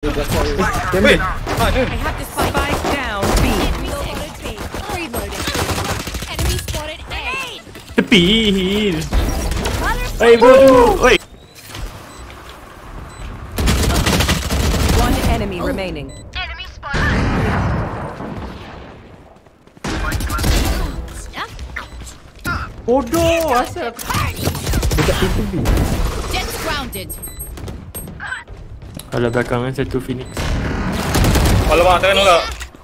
Wait, I have to spike down B. Reloading. Enemy spotted A. Tepi. Hey, bodoh. Oi. One enemy remaining. Bodoh. Asal aku dekat pintu B. Jets grounded. Kalau belakangan satu Phoenix. alamak, jangan nolak.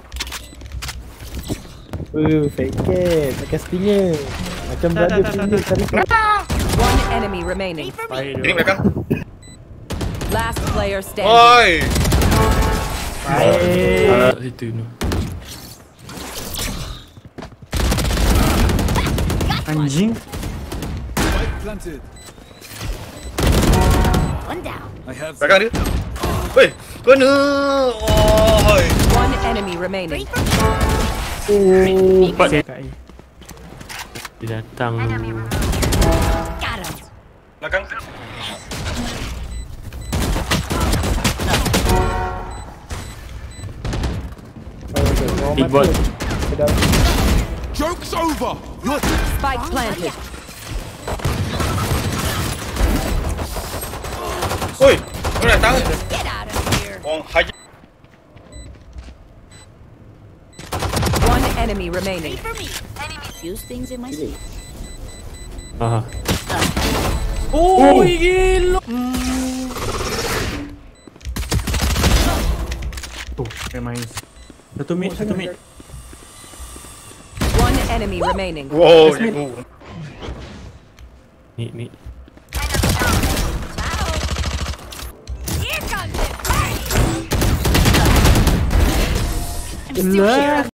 Fake it. Pakai stinger. Macam brother stinger tadi. One enemy remaining. Ini belakang. Last player standing. Oi. Baik. Situ ni. Anjing. One down. Belakang dia. Weh, kena. Oi. One enemy remaining. Empat dia datang dulu. Got him. Belakang. Bot. Joke's over. You're Spike planted. Oi, kau datang. Get out of here. Orang haji. One enemy remaining. For me. Use things in my sleep. Aha. Oh, gila. Oh, main. Satu mid. One enemy remaining. Wow, Ni. Here comes it. Lah.